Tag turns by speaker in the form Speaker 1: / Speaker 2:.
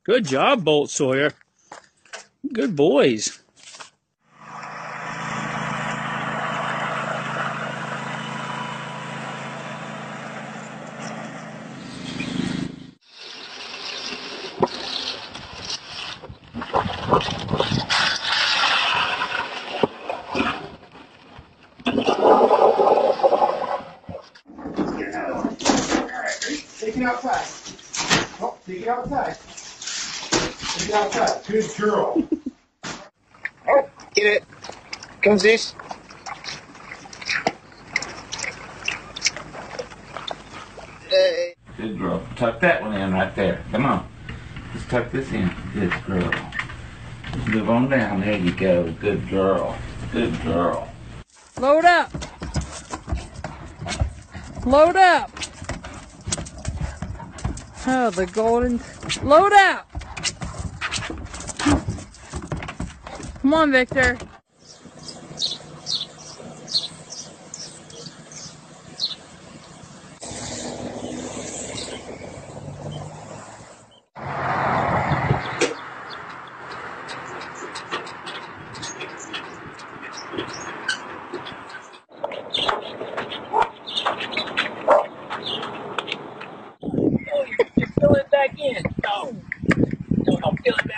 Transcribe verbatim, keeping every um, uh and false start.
Speaker 1: Good job, Bolt Sawyer. Good boys.
Speaker 2: Take it outside. Oh, take it outside. Take it outside. Good girl.
Speaker 3: Oh, get it. Comes this.
Speaker 4: Good girl. Tuck that one in right there. Come on. Just tuck this in. Good girl. Just move on down. There you go. Good girl. Good girl.
Speaker 1: Load up. Load up. Oh, the golden. Load up. Come on, Victor.